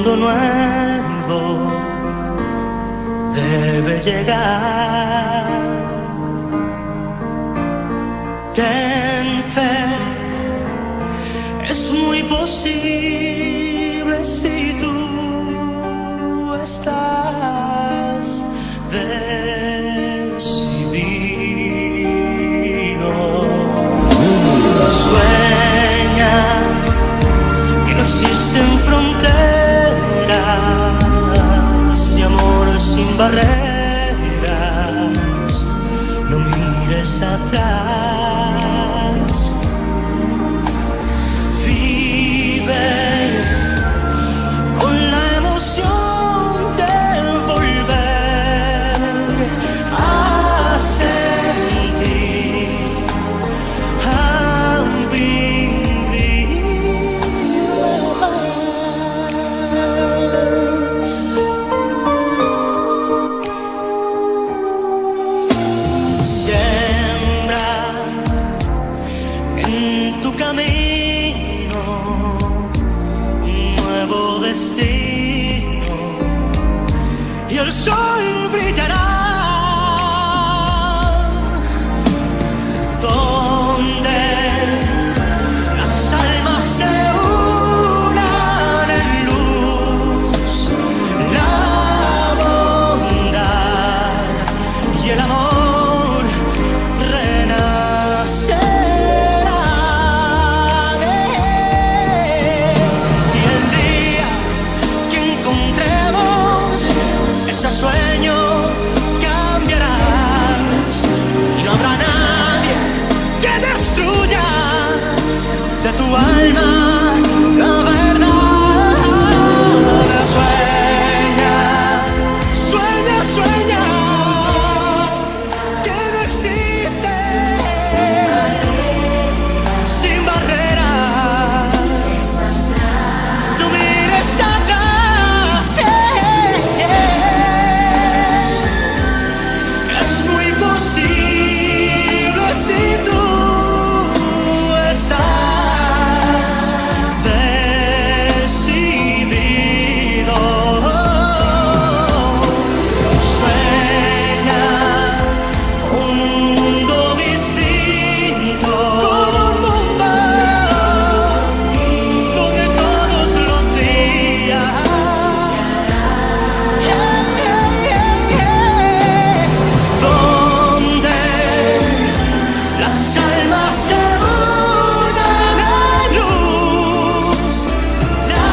mundo nuevo debe llegar. Ten fe, es muy posible si tú estás decidido. Sueña que no existen fronteras y amor sin barreras. No mires atrás, vive con la emoción de volver a sentir, a vivir más. Siembra en tu camino un nuevo destino y el sol brillará donde las almas se unan en luz, la bondad y el amor renacerán. Y el día que encontremos ese sueño cambiarás y no habrá nadie que destruya de tu alma la verdad. Sueña, sueña, sueña que no existe sin barreras. No mires atrás, es muy posible si tú estás decidido. Sueña un mundo distinto, como un mundo donde todos los días donde las almas se unan en luz, la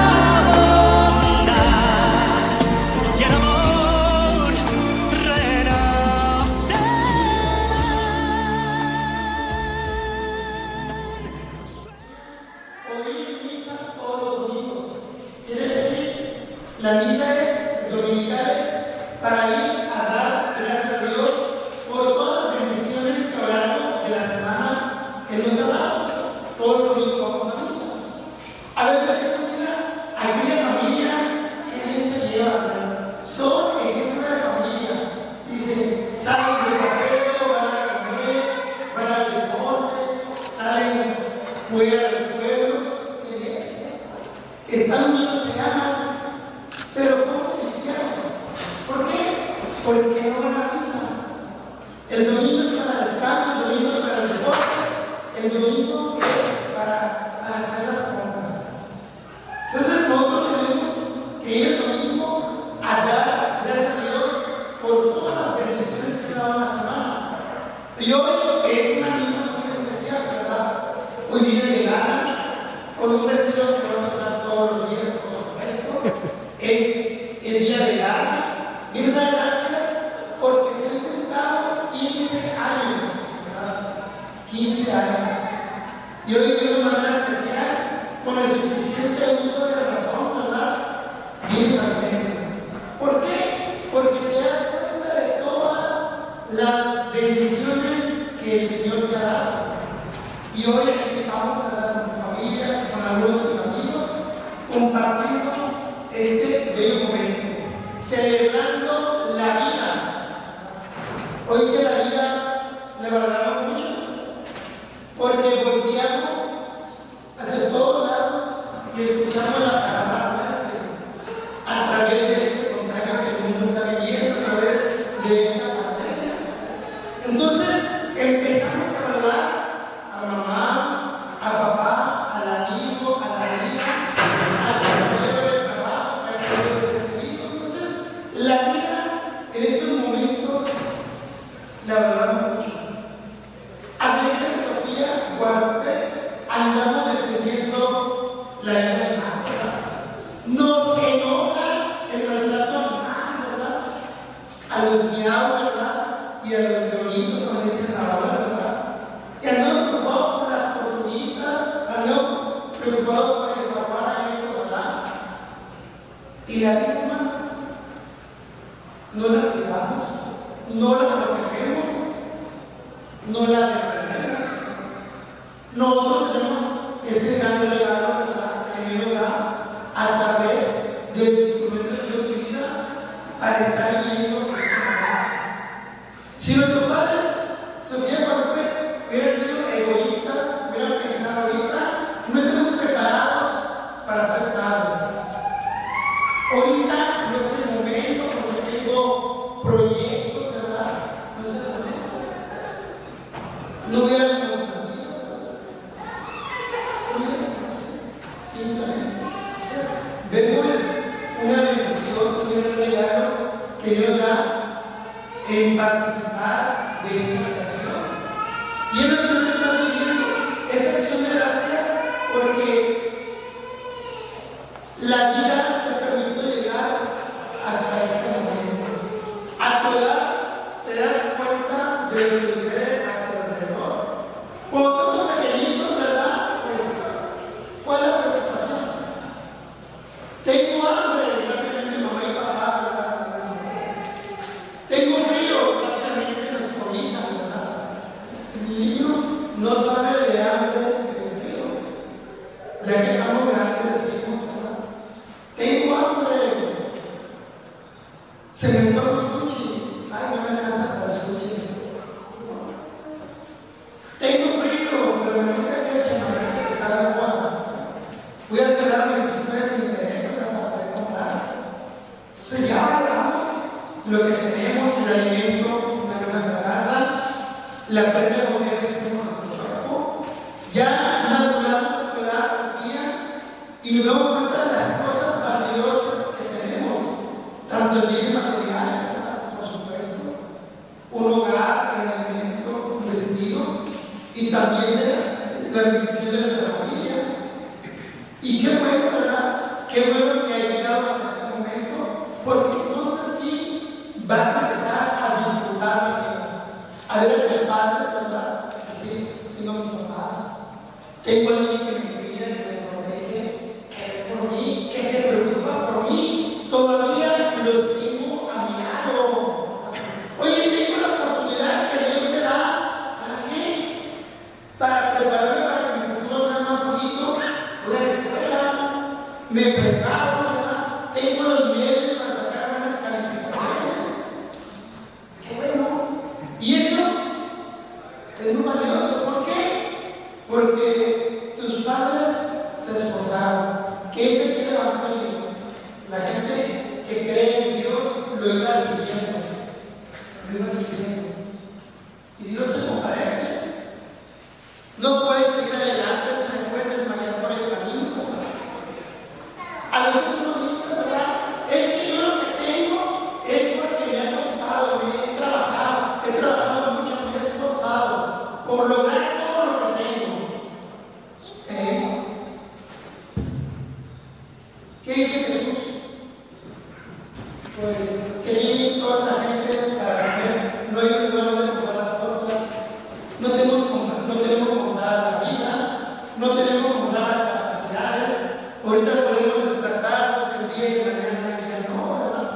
bondad y el amor renacerán. Oír misa todos los domingos. Quiere decir, la misa es dominicales para ir a dar gracias a Dios por todas las bendiciones que a lo largo de la semana que nos ha dado. Todos los domingos vamos a misa. A veces se considera aquella familia que nadie se lleva. Son ejemplos de familia. Dice, salen del paseo, van a comer, van al deporte, salen fuera de los pueblos. Qué bien. Están unidos, se aman, pero como cristianos. ¿Por qué? Porque no van a misa. El domingo es para descanso, el domingo es para el deporte, el domingo es para hacer las compras. Entonces nosotros tenemos que ir el domingo a dar gracias a Dios por todas las bendiciones que nos ha dado la semana. Y hoy es una misa muy especial, ¿verdad? Hoy viene de gala, con un vestido que vamos a usar todos los días, por supuesto. Es el día de gala. Quiero dar gracias porque se han cumplido 15 años, ¿verdad? 15 años. Y hoy de una manera especial, con el suficiente uso de la razón, ¿verdad? Vienes al templo. ¿Por qué? Porque te das cuenta de todas las bendiciones que el Señor te ha dado. Y hoy aquí estamos, ¿verdad? Con mi familia, con algunos de mis amigos, compartiendo este bello momento, celebrando la vida. Hoy que la vida le valoramos mucho, porque volteamos hacia todos lados y escuchamos la palabra muerte. los miau, ¿verdad? Y a los leonitos, como le dicen ahora, ¿verdad? Y andaban preocupados por las tortuguitas, andaban preocupados por el jaguar ahí en Cozalá. Y la vida humana, no la cuidamos, no la protegemos, no la defendemos. Nosotros tenemos ese gran regalo, ¿verdad?, que Dios da a través de los instrumentos que Dios utiliza para estar viviendo esta humanidad. Si nuestros padres, Sofía Guadalupe, hubieran sido egoístas, hubieran pensado ahorita, no estamos preparados para ser padres. Ahorita no es el momento porque tengo proyectos, ¿verdad? No es el momento. No hubiéramos nacido. No hubiéramos nacido. Simplemente. Entonces, vemos una bendición, un gran regalo que Dios da en participar de esta creación. Y es lo que nosotros estamos viviendo, esa acción de gracias, porque la vida te permitió llegar hasta este momento. A tu edad te das cuenta de lo que sucede a tu alrededor. Cuando estamos pequeñitos, ¿verdad? Pues, ¿cuál es la preocupación? Tengo hambre, rápidamente mamá y papá, ¿verdad? Tengo frío, rápidamente nos cobija, ¿verdad? El niño no sabe de hambre y de frío. Ya que estamos grandes, decimos, ¿verdad? Tengo hambre. Se me antoja un sushi. Ay, no me alcanza para el sushi. Tengo frío, pero me gusta que echen a que cada agua. Voy a quedarme si no les interesa para poder comprar. Entonces ya hablamos lo que tenemos, el alimento en la mesa de la casa, la prenda de comida que tenemos en nuestro cuerpo. Ya maduramos a tu edad, Sofía, y nos damos cuenta de las cosas maravillosas que tenemos, tanto en bienes materiales, ¿verdad?, por supuesto, un hogar, el alimento, un vestido, y también de la bendición de nuestra familia. Y qué bueno, ¿verdad? Qué bueno que ha llegado hasta este momento, porque entonces sí vas a empezar a disfrutar la vida, a ver a tus padres, ¿verdad? Decir, tengo a mis papás, tengo a alguien que me cuida, que me protege, que ve por mí, que se preocupa por mí, todavía los tengo a mi lado. Oye, tengo la oportunidad que Dios me da, ¿para qué? Para prepararme para que mi futuro sea más bonito. Voy a la escuela, me preparo, ¿verdad? Tengo los medios para sacar buenas calificaciones. ¡Qué bueno! Y eso es muy valioso. ¿Por qué? Porque tus padres se esforzaron. ¿Qué es el que levantó el libro? La gente que cree en Dios lo iba siguiendo. Lo iba siguiendo. Y Dios se compadece. No pueden seguir adelante, se me pueden desmayar por el camino. A veces uno dice, ¿verdad? Es que yo lo que tengo es porque me ha costado, me he trabajado mucho, me he esforzado por lograr todo lo que tengo. ¿Qué dice Jesús? Pues que viene toda la gente para comer, no hay donde comprar las cosas, no tenemos comprada la vida, no tenemos compradas las capacidades. Ahorita podemos desplazarnos el día y mañana y ya no, ¿verdad?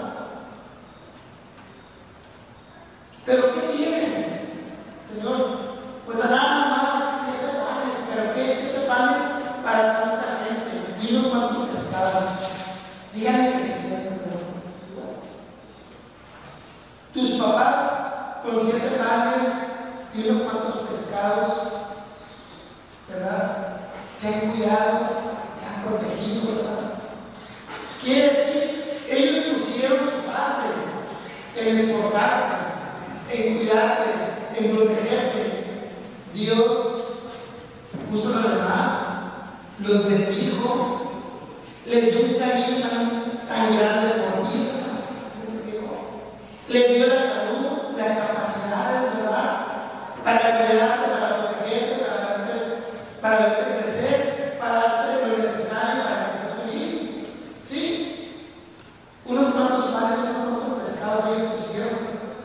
¿Pero qué tienen, Señor? Pues nada más 7 panes, ¿pero qué 7 panes para tanta gente? Y unos cuantos pescados. Díganme que se sienten, ¿verdad? Tus papás con 7 panes y unos cuantos pescados, ¿verdad? Te han cuidado, te han protegido, ¿verdad? Quiere decir, ellos pusieron su parte en esforzarse, en cuidarte, en protegerte. Dios puso lo demás, los bendijo, les dio un cariño tan grande por ti, ¿verdad? Les dio la salud, la capacidad, ¿verdad?, para cuidarte, para protegerte, para verte crecer, para darte lo necesario para que seas feliz. ¿Sí? Unos cuantos panes, unos cuantos pescados ellos pusieron.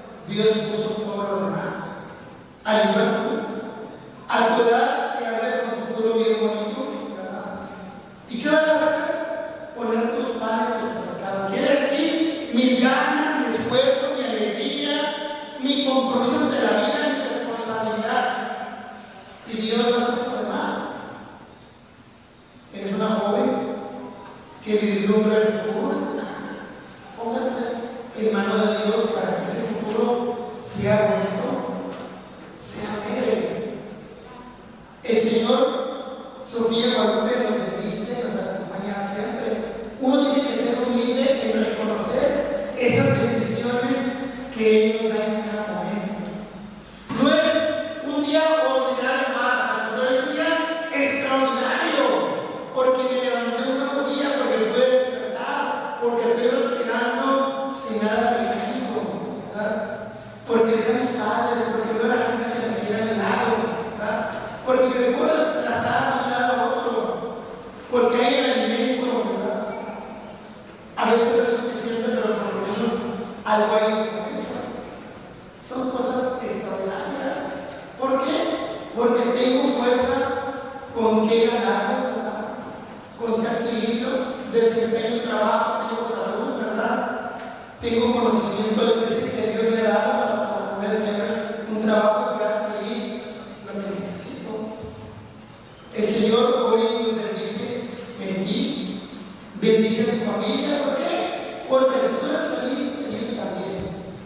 que vislumbre el futuro. Pónganse en manos de Dios para que ese futuro sea bonito, sea alegre. El Señor, Sofía Guadalupe, nos bendice, nos acompaña siempre. Uno tiene que ser humilde en reconocer esas bendiciones que Él nos da en cada momento. No es un día ordinario más, no es un día extraordinario, porque me levanté un nuevo día, porque pude despertar, porque estoy respirando sin nada mecánico, ¿verdad? Porque veo a mis padres, porque veo a la gente que me quiere a mi lado, ¿verdad? Porque me puedo desplazar de un lado a otro, porque hay el alimento, ¿verdad? A veces no es suficiente, pero por lo menos algo hay en la cabeza. Son cosas extraordinarias. ¿Por qué? Porque tengo fuerza con qué ganarlo, ¿verdad? Con qué adquirirlo, desempeño un trabajo, tengo salud, ¿verdad? Tengo conocimiento de ese que Dios me ha dado para poder tener un trabajo que adquirir lo que necesito. El Señor hoy nos bendice en ti, bendice a tu familia. ¿Por qué? Porque si tú eres feliz, ellos también.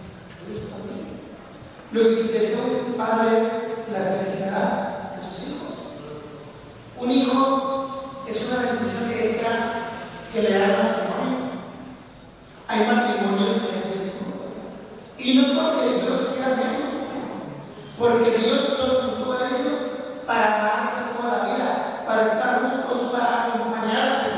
Lo que desea un padre es la felicidad de sus hijos. Un hijo es una bendición extra que le da el matrimonio. Hay matrimonios que le dan hijos. Y no porque Dios quiera menos, porque Dios los juntó a ellos para amarse toda la vida, para estar juntos, para acompañarse.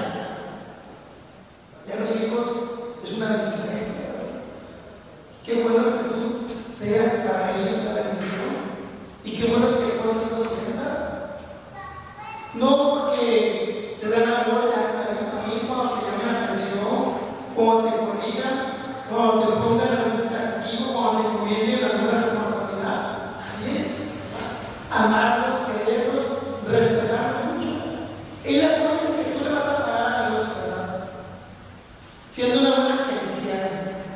Ya los hijos es una bendición extra. Qué bueno que tú seas para ellos la bendición. Y qué bueno que cosas los sientas. No porque te dan amor, te dan cariño también cuando te llaman la atención, cuando te corrijan, cuando te pongan algún castigo, cuando te encomienden alguna responsabilidad. También. Amarlos, quererlos, respetarlos mucho. Es la forma en que tú le vas a pagar a Dios, ¿verdad? Siendo una buena cristiana.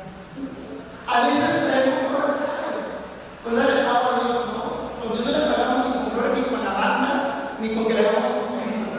A veces traemos cosas, pues dale pago a Dios, no. Con Dios no le pagamos ni con flores, ni con la banda, ni con que le damos un templo.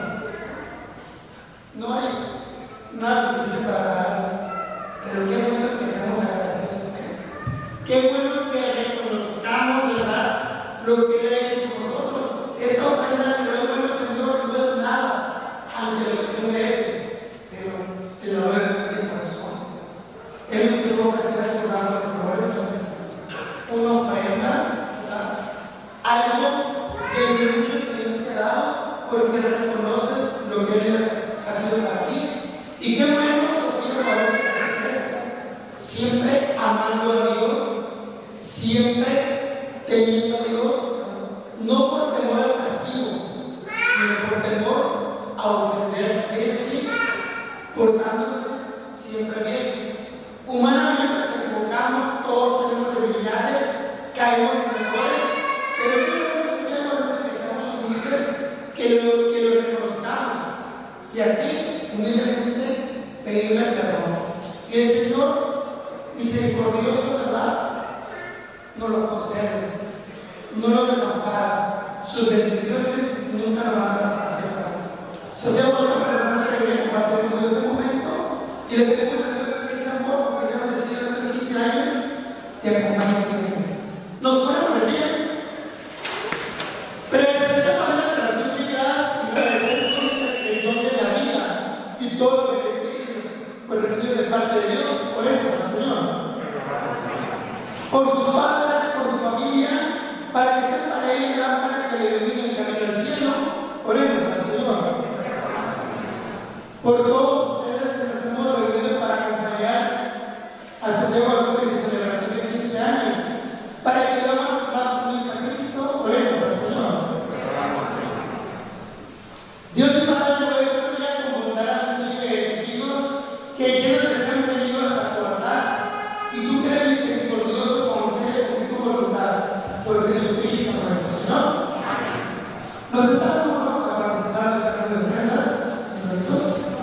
No hay nada suficiente para pagarlo. Pero qué bueno que seamos agradecidos con Él. Qué bueno que reconozcamos, ¿verdad?, lo que Él ha hecho con nosotros. Esta ofrenda que doy, bueno, Señor, no es nada ante lo que tú mereces, pero te lo doy de corazón. Él me quiere ofrecer a su lado de flores, una ofrenda, ¿verdad?, algo de mucho que Dios te ha dado, porque reconoces lo que Él ha sido para ti. Y qué bueno, Sofía, para que te prestas, siempre amando a Dios, siempre temiendo a Dios, no por temor al castigo, sino por temor a ofender, es decir, portándose siempre bien. Humanamente nos equivocamos, todos tenemos debilidades, caemos en errores, pero qué bueno que seamos humildes, que lo reconozcamos y así, humildemente, pedirle perdón. Y el Señor, misericordioso, ¿verdad?, nos lo concede, no nos desampara. Sus bendiciones nunca nos van a hacer falta. Sofía, por la noche que viene a compartir con Dios de momento y le pedimos a Dios que ese amor, porque ya nos decidió hace 15 años, te acompañe siempre. Nos ponemos de pie. Presentamos una relación de gracias y agradecer el don de la vida y todos los beneficios por recibir de parte de Dios. Oremos al Señor. Por sus padres, por su familia, para que sea para ellos la lámpara que le ilumine el camino al cielo. Oremos al Señor. Por todos ustedes que nos hemos reunido para acompañar a Sofía Guadalupe en su celebración de 15 años, para que damos más unidos a Cristo. Oremos al Señor. Dios y Padre, no es que quiera convocar a sus hijos que llenos de fe han venido hasta tu altar, y tú que eres misericordioso, concede con tu voluntad por Jesucristo nuestro Señor. Nos sentamos, vamos a participar de la canción de ofrendas, señoritos.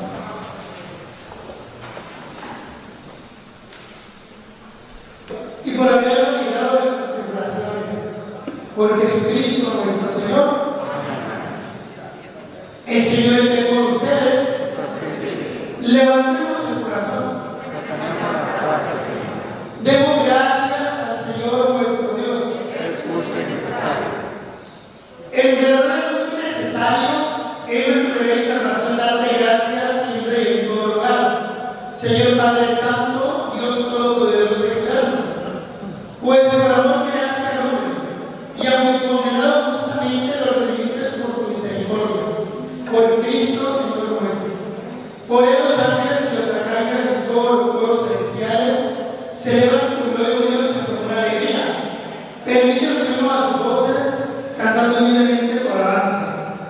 Y por habernos librado de las tribulaciones, por Jesucristo nuestro Señor. El Señor esté con ustedes. Levantemos el corazón. Demos gracias al Señor nuestro Dios. Es justo y necesario. En verdad es justo y necesario, es nuestro deber y salvación darte gracias siempre y en todo lugar. Señor Padre Santo, Dios Todopoderoso y Eterno, pues por amor creaste al hombre, y aunque condenado justamente lo redimiste por tu misericordia, por Cristo Señor nuestro. Por él los ángeles y los arcángeles y todos los pueblos celestiales celebran tu gloria unidos con una alegría. Permítenos que unamos a sus voces, cantando libremente tu alabanza.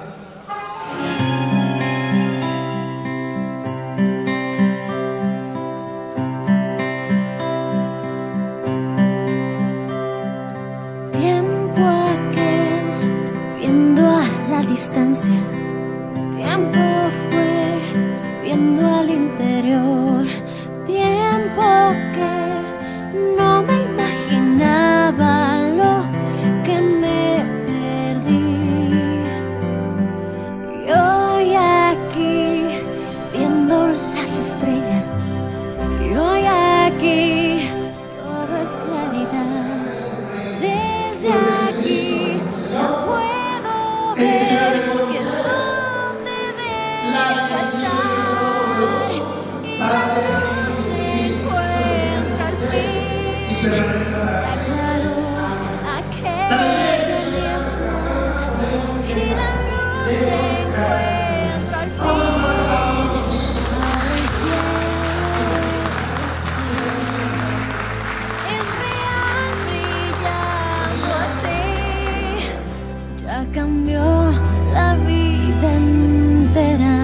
Tiempo aquel, viendo a la distancia. Tiempo fue, viendo al interior. Tiempo que no me imaginaba lo que me perdí. Y hoy aquí, viendo las estrellas. Y hoy aquí, todo es claridad. Desde aquí no puedo ver que es donde debo estar. Y la luz se encuentra al fin. Aclaró aquella niebla. Y la luz se encuentra al fin. Ahora el cielo es azul. Es real brillando así, ya cambió la vida entera.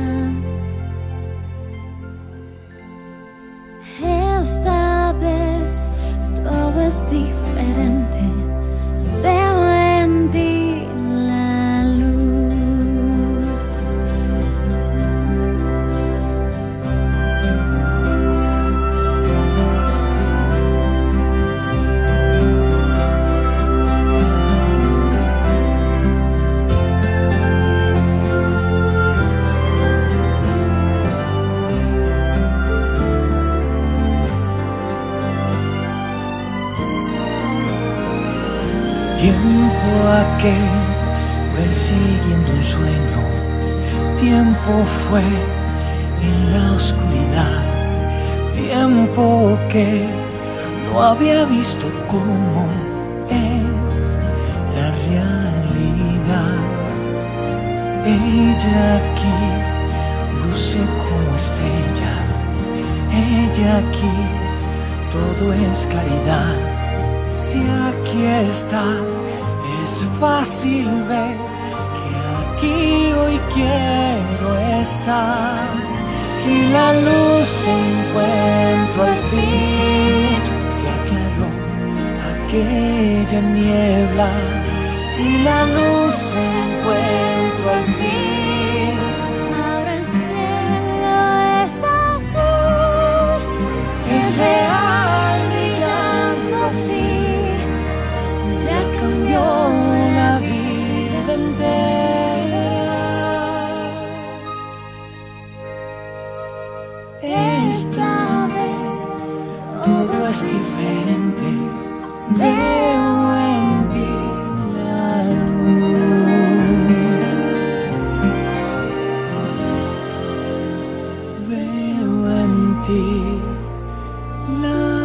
Esta vez todo es diferente, veo en ti la luz. Tiempo aquel, persiguiendo un sueño. Tiempo fue en la oscuridad. Tiempo que no había visto cómo es la realidad. Ella aquí luce como estrella. Ella aquí, todo es claridad. Si aquí está, es fácil ver que aquí hoy quiero estar. Y la luz se encuentra al fin. Se aclaró aquella niebla. Y la luz se encuentra al fin. Ahora el cielo es azul. Es real brillando así. Ya cambió la vida entera. Esta vez todo es diferente. Veo en ti la luz. Veo en ti la luz.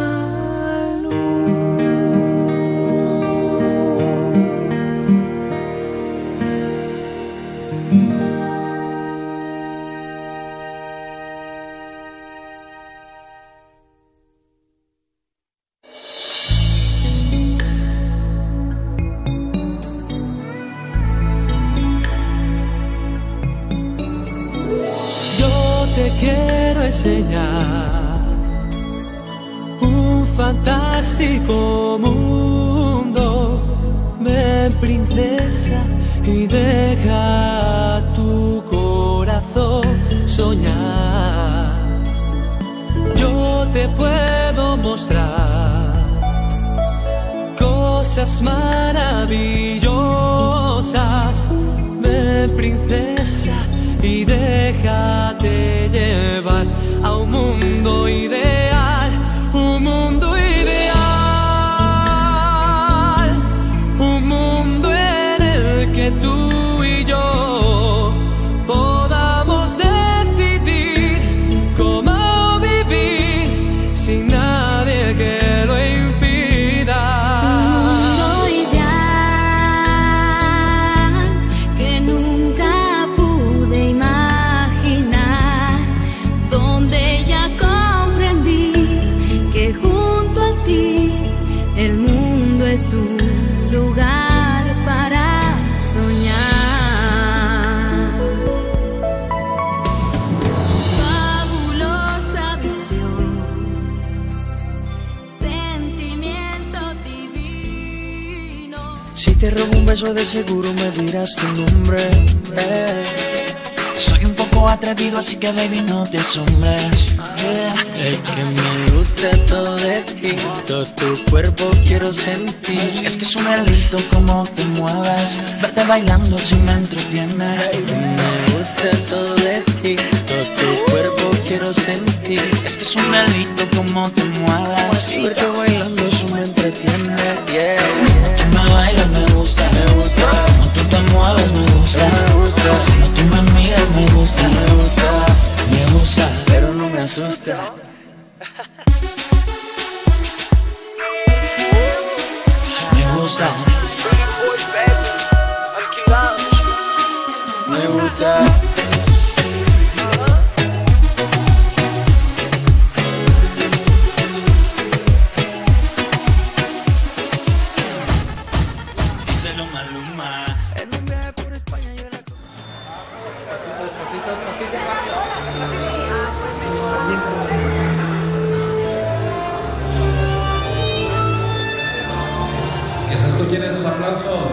Te quiero enseñar un fantástico mundo. Ven, princesa, y deja tu corazón soñar. Yo te puedo mostrar cosas maravillosas. Ven, princesa, y déjate llevar. llevar a un mundo ideal, un mundo ideal, un mundo en el que tú y yo podamos decidir cómo vivir sin nadie que lo impida. Un mundo ideal que nunca pude imaginar, donde ya comprendí que junto a ti el mundo es un lugar para soñar. Fabulosa visión, sentimiento divino. Si te robo un beso de seguro me dirás tu nombre. Soy un poco atrevido así que baby no te asombres. Es que me gusta todo de ti, todo tu cuerpo quiero sentir. Es que es un delito como te mueves, verte bailando si me entretiene. Me gusta todo de ti, todo tu cuerpo quiero sentir. Es que es un delito como te mueves, verte bailando si me entretiene. Tú me bailas me gusta, como tú te mueves me gusta, como tú me miras me gusta, me gusta, Pero no me asusta. me gusta. Me gusta. Díselo Maluma. En un viaje por España yo la conocí. Que se escuchen esos aplausos.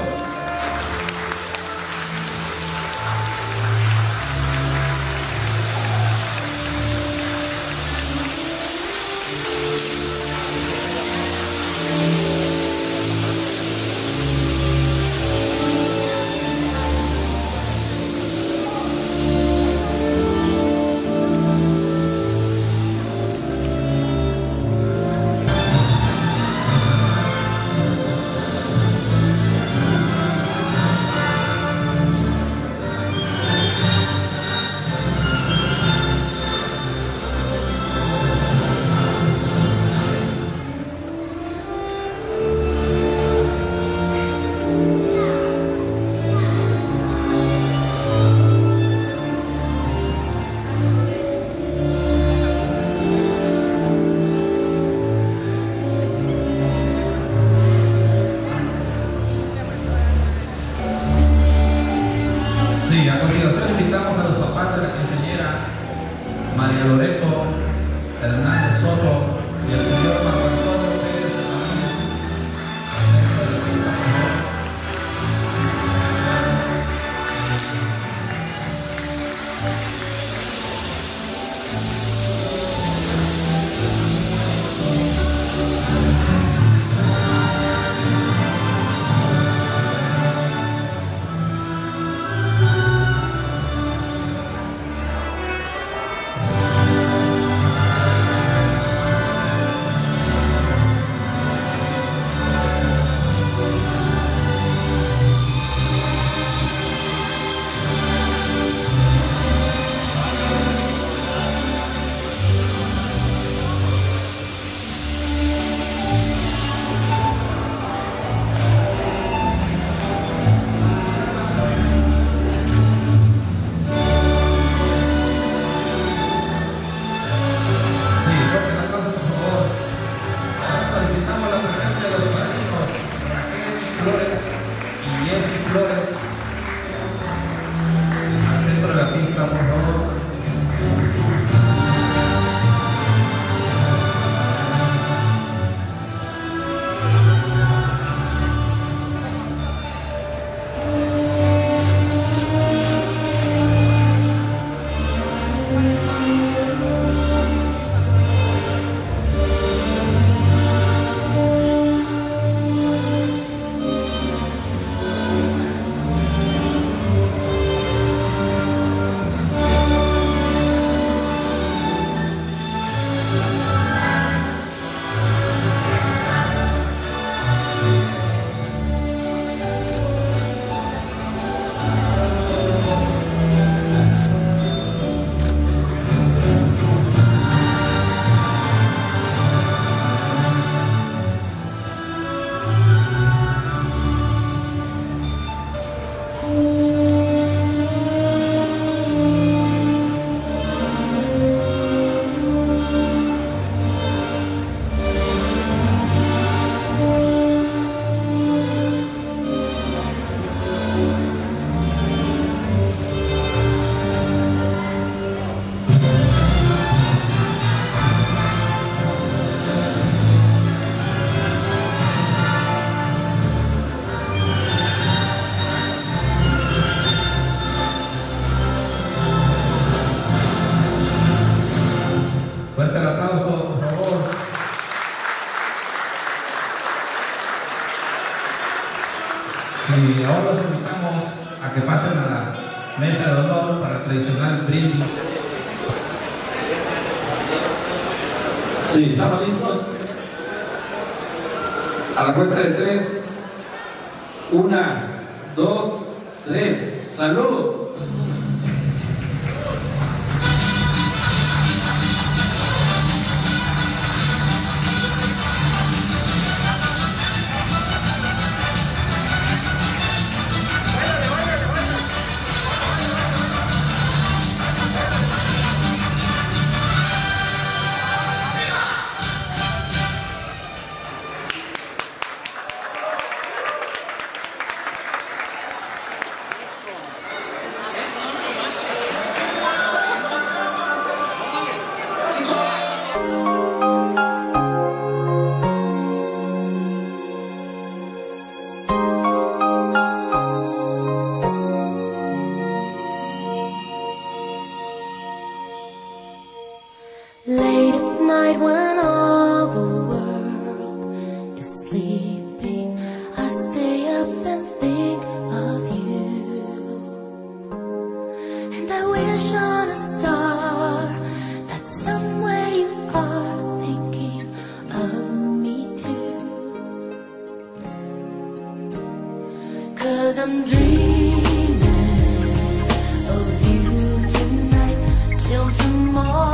Sí, a continuación invitamos a los papás de la quinceañera, María Loreto Hernández Soto y el señor Marco Antonio Pérez Ramírez. Fuerte el aplauso, por favor. Y ahora los invitamos a que pasen a la mesa de honor para el tradicional brindis. Sí, ¿estamos listos? A la cuenta de 3. 1, 2, 3. ¡Salud! Late at night when all the world is sleeping, I stay up and think of you. And I wish on a star that somewhere you are thinking of me too. 'Cause I'm dreaming of you tonight till tomorrow.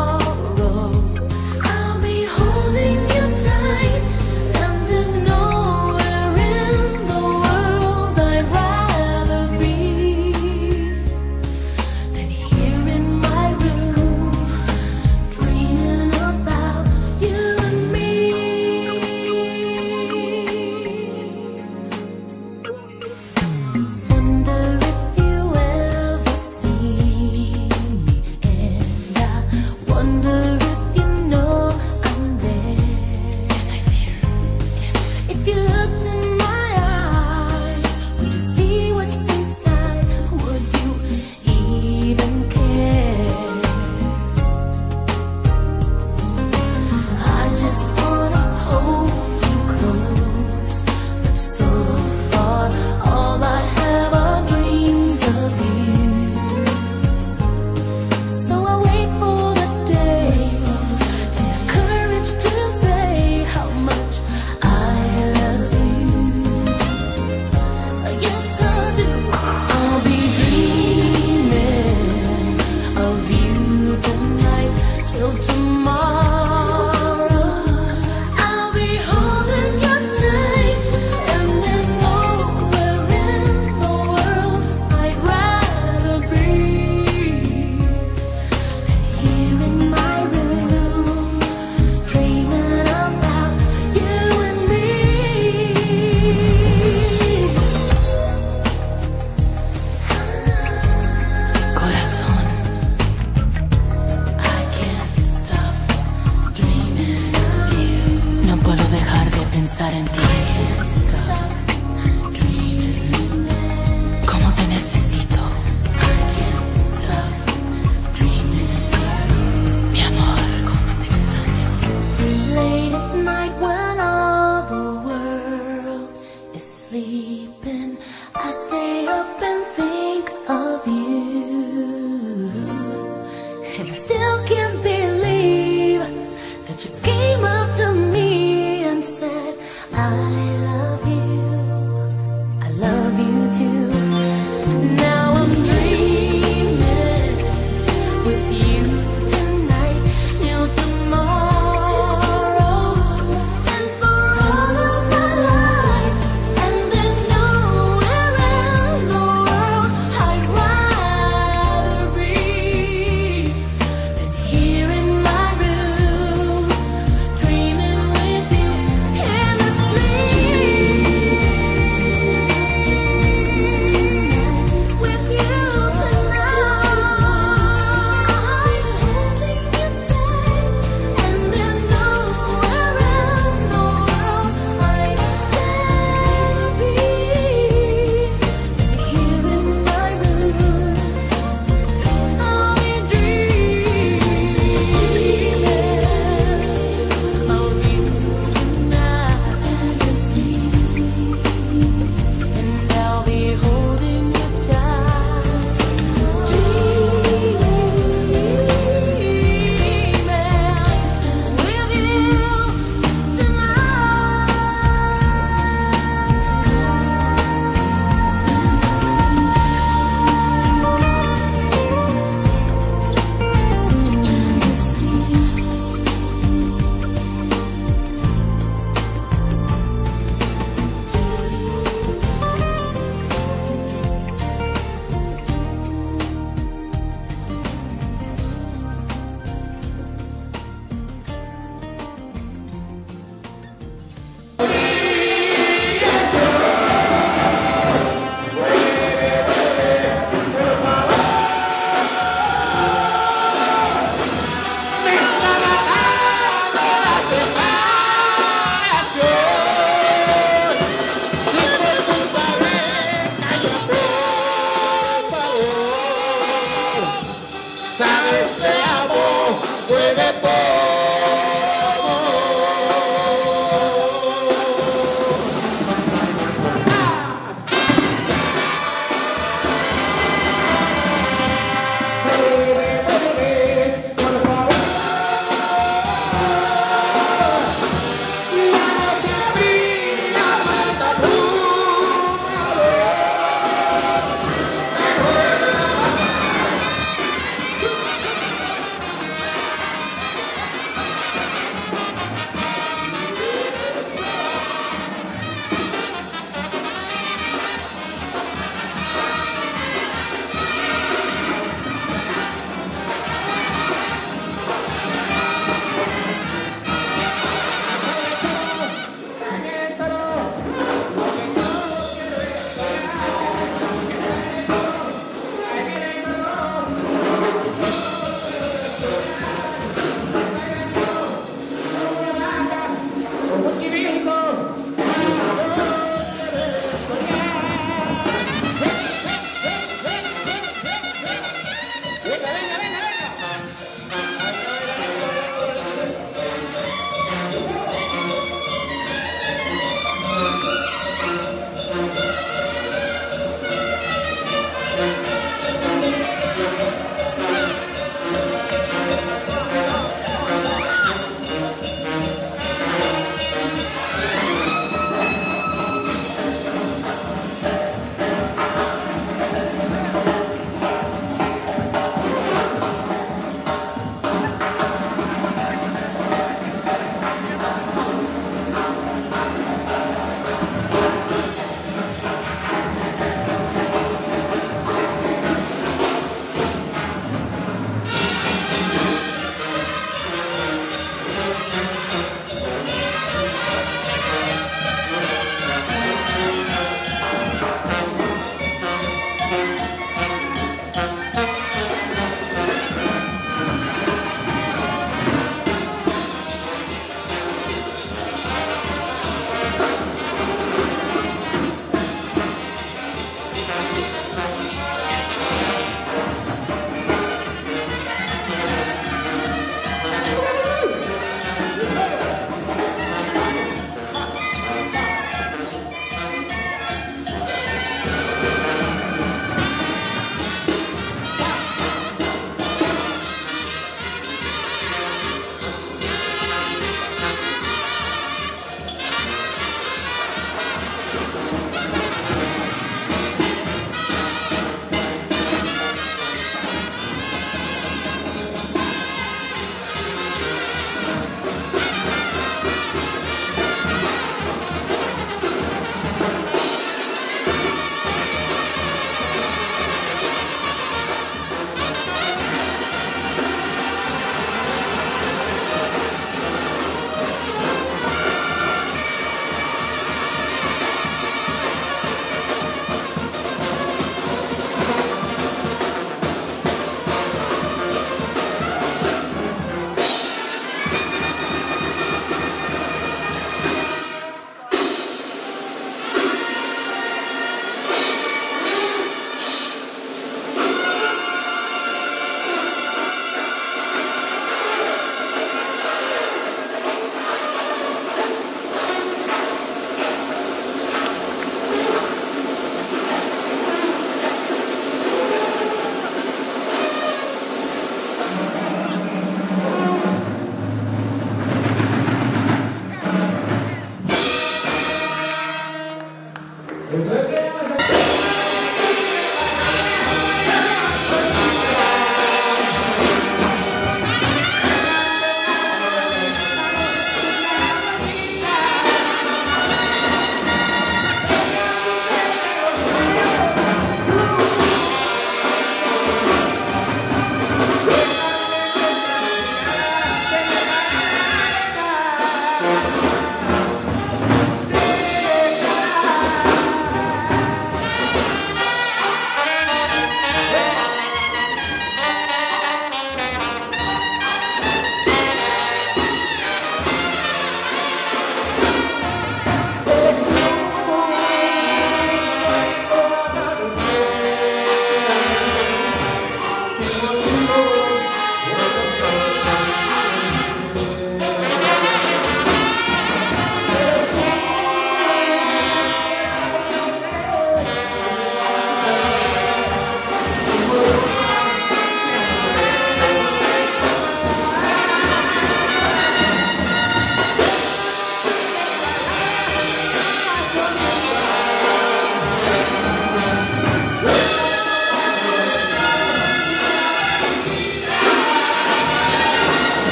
Pensar en ti. Cómo te necesito. Mi amor, cómo te extraño. Late at night when all the world is sleeping, I stay up and think of you. And I still can't believe that you came up to me and said, I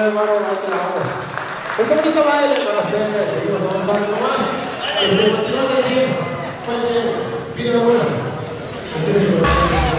hermano, no te la vamos. Este bonito baile para ustedes, seguimos avanzando más. Desde continuar de aquí, pide la buena. Ustedes se lo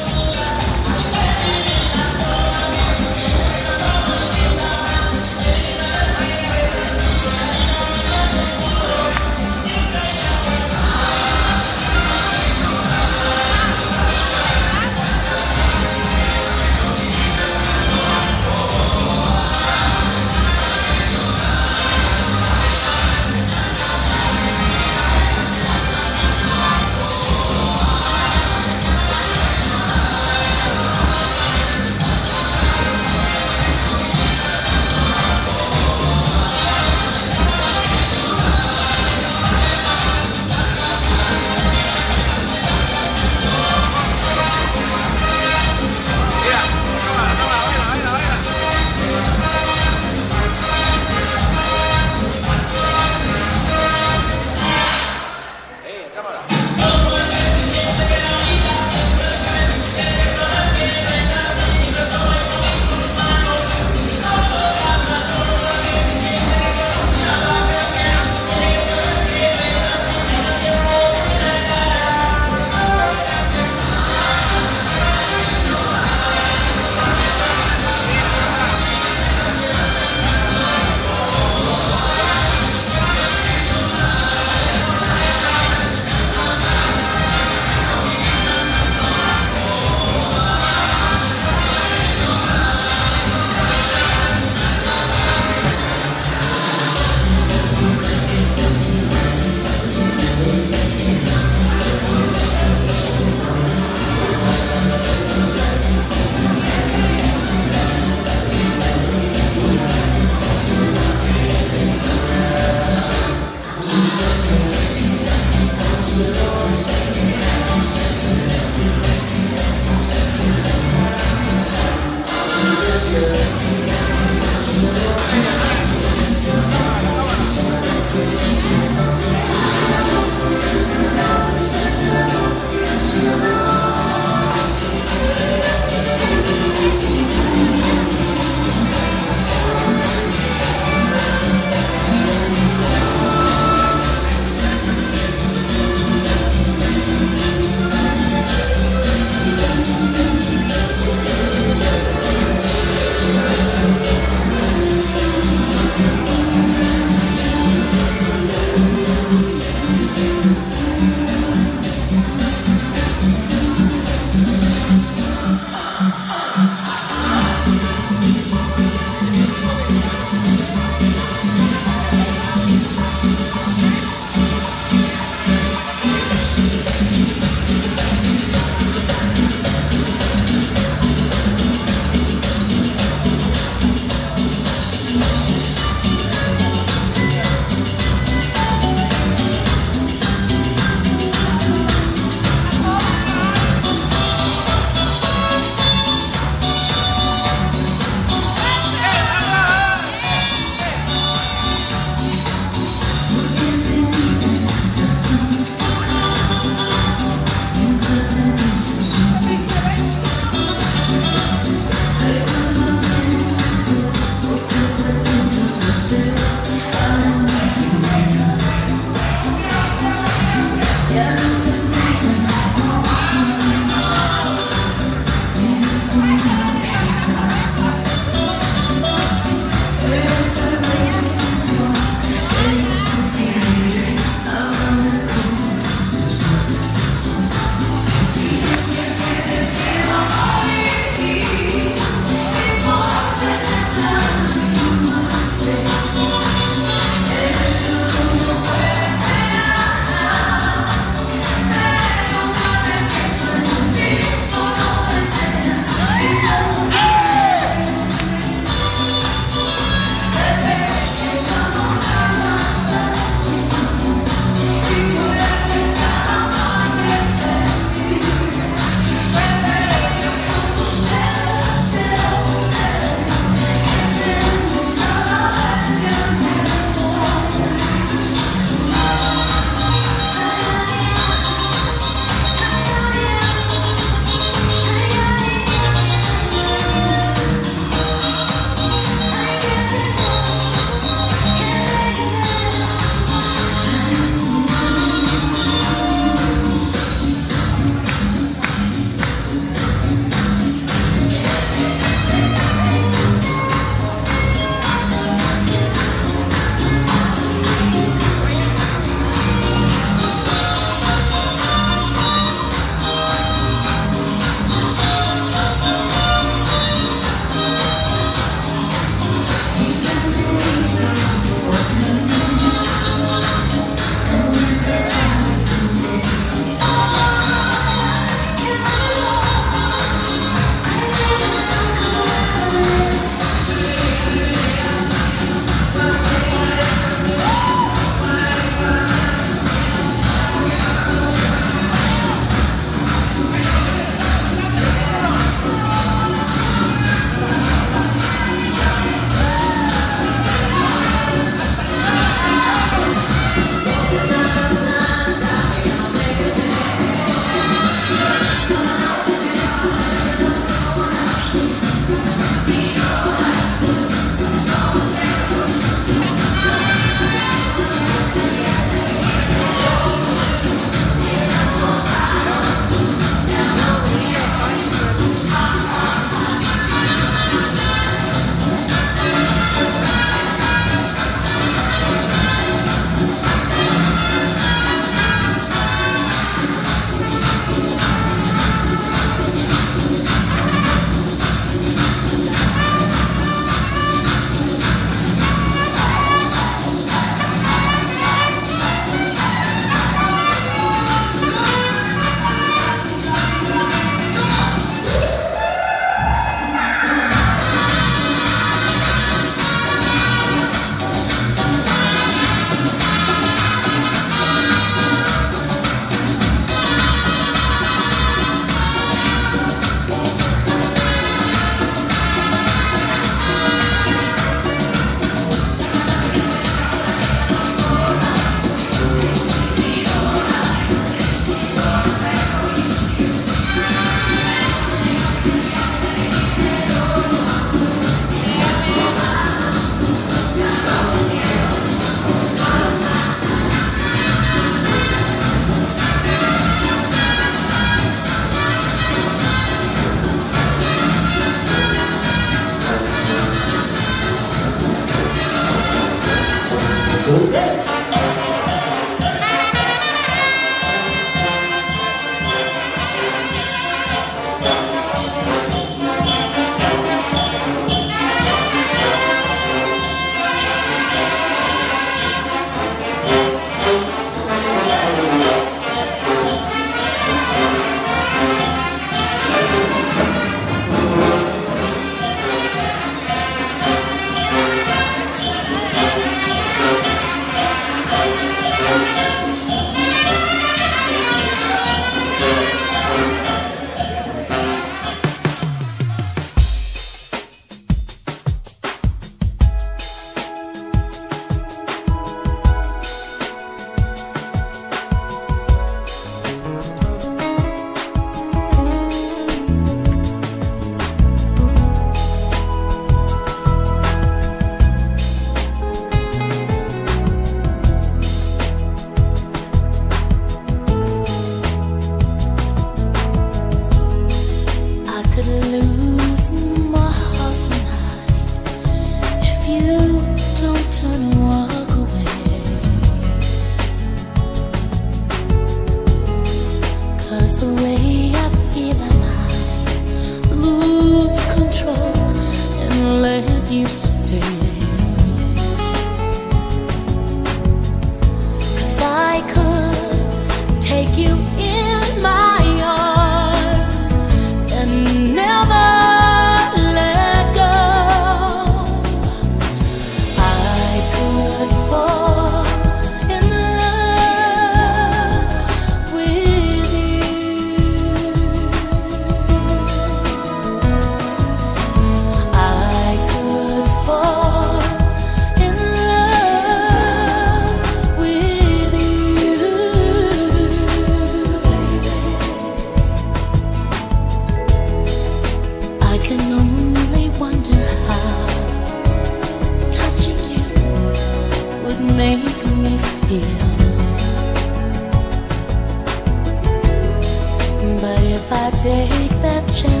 Take that chance.